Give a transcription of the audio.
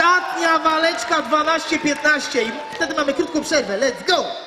Ostatnia waleczka 12-15 i wtedy mamy krótką przerwę. Let's go!